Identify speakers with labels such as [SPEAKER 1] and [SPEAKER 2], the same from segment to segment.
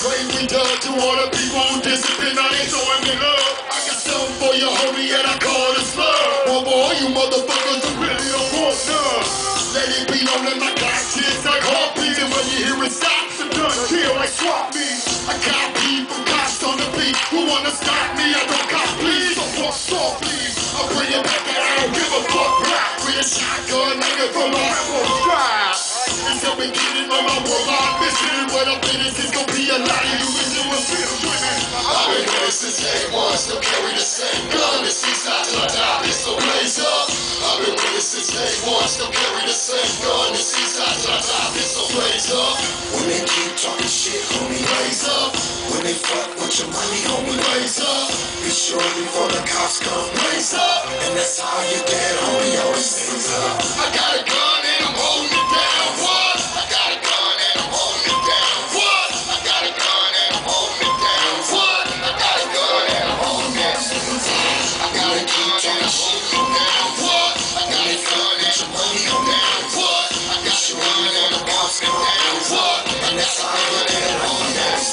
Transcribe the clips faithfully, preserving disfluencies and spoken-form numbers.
[SPEAKER 1] crazy dog to all the people who discipline. I ain't showing me love. I got something for you, homie, and I call it slug. Well, boy, all you motherfuckers who really don't want none. Let it be known that my got kids like heartbeats, and when you hear it stop, some done kill like swap me. I got people cops on the beat who wanna stop me. I don't cop, please. So fuck soft, please. I'll bring it back and I don't give a fuck. Black with a shotgun, nigga, from my rebel drive. It's up and get it on my worldwide mission. What I'm in is it's gonna be a lot of you and you will feel women. I've been here since day one, still carry the same gun. It's Eastside till I die, it's so blaze up. I've been with it since day one, still carry the same gun. It's Eastside till I die, it's so blaze up. When they keep talking shit, homie, raise up. When they fuck with your money, homie, raise up. Be sure before the cops come, raise up. And that's how you get, homie, always raise up. I got a gun and I'm holding it down. What? I got a gun and I'm holding it down. What? I got a gun and I'm holding it down. What? I got a gun and I'm holding it down. I gotta keep talking shit, down. What? I got a gun and your money on down. What? I got your gun and the cops come down. What? And that's how you get, homie, always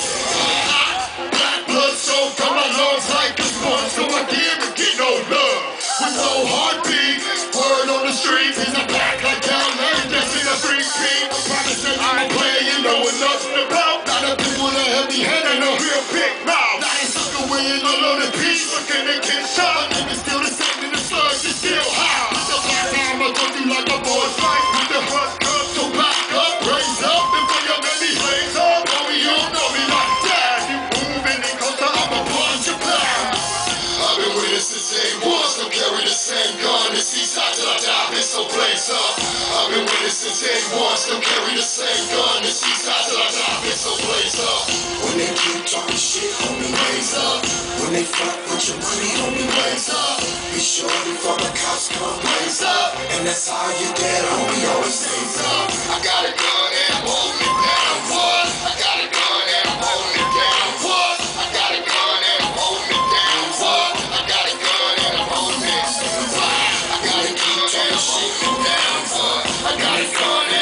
[SPEAKER 1] black blood so from my lungs like a sponge, so I give and get no love. With no heartbeat, word on the streets is a black like down there, just in a three feet. I promise that I'm a player you know nothing about. Not a people that heavy head and a real big mouth. Not a sucker weighing a loaded piece, looking to get shot. Niggas still the same in the slugs, it's still hot. It's the last time I go through like a boy's fight with the front cup. So back up, raise up, and for your baby blaze up. Homie, you don't know me like that. You move any closer, I'ma punch you back. I've been with it since day one, still carry the same gun. It's Eastside till I die, bitch, so blaze up. I've been with it since day one, still carry the same gun. It's Eastside till I die, bitch, so blaze up. When they keep talking shit, homie, raise up. When they fuck with your money, homie, raise up. Be sure before the cops come, raise up. And that's how you get, homie, always raise up. I got a gun and I'm holding it down. What? I got a gun and I'm holding it down. What? I got a gun and I'm holding it down. What? I got a gun and I'm holding it down. I gotta keep talking shit down. What? I got a gun and